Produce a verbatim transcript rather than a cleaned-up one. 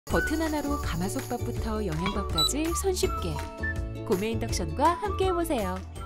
버튼 하나로 가마솥밥부터 영양밥까지 손쉽게 고메 인덕션과 함께 해보세요.